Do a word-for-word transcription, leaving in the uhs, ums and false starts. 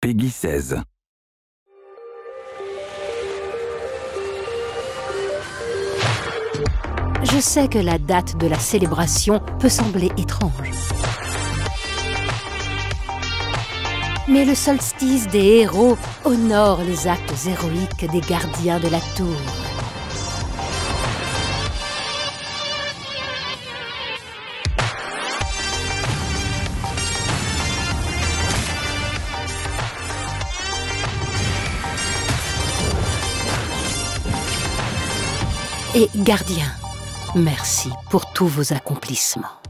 Peggy seize. Je sais que la date de la célébration peut sembler étrange. Mais le solstice des héros honore les actes héroïques des gardiens de la tour. Et gardiens, merci pour tous vos accomplissements.